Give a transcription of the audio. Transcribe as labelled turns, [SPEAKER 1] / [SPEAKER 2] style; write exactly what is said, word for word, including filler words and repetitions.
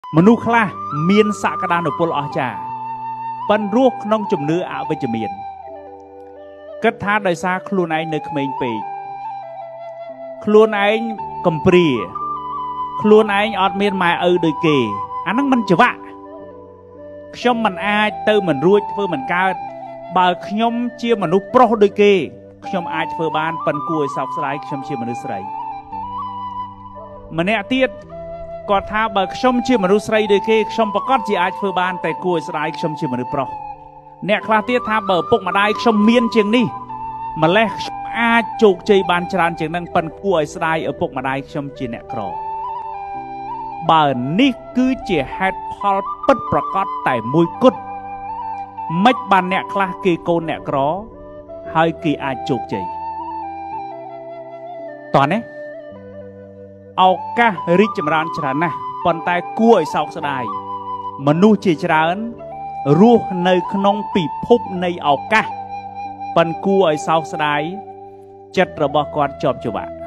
[SPEAKER 1] មនុស្សខ្លះមានសក្តានុពលអស្ចារ្យប៉ុនរស់ក្នុងជំនឿអវិជ្ជមានគិតថាដោយសារខ្លួនឯងនៅក្មេងពេកខ្លួនឯងកំព្រាខ្លួនឯងអត់មានម៉ែឪដូចគេអាហ្នឹងមិនច្បាក់ខ្ញុំមិនអាចទៅមិនរួចធ្វើមិនកើតបើខ្ញុំជាមនុស្សប្រុសដូចគេខ្ញុំអាចធ្វើបានប៉ុនគួរឲ្យសោកស្ដាយខ្ញុំជាមនុស្សស្រីម្នាក់ទៀតគាត់ថាបើខ្ញុំជាមនុស្សស្រីដូចគេខ្ញុំប្រកាសជាអាចធ្វើបានតែគួរឲ្យស្ដាយខ្ញុំជាមនុស្សប្រុសអ្នកខ្លះទៀតថាបើឪពុកម្ដាយខ្ញុំមានជាងនេះម្លេះខ្ញុំអាចជោគជ័យបានច្រើនជាងនឹងប៉ុនគួរឲ្យស្ដាយឪពុកម្ដាយខ្ញុំជាអ្នកក្របើនេះគឺជាហេតុផលពិតប្រាកដតែមួយគត់មិនបានអ្នកខ្លះគេកូនអ្នកក្រហើយគេអាចជោគជ័យតោះនេះឱកាសរីកចម្រើនច្រើនណាស់ប៉ុន្តែគួរឲ្យសោកស្ដាយមនុស្សជាច្រើនរស់នៅក្នុងពិភពនៃឱកាសប៉ុន្តែគួរឲ្យសោកស្ដាយចិត្តរបស់គាត់ជាប់ច្រវាក់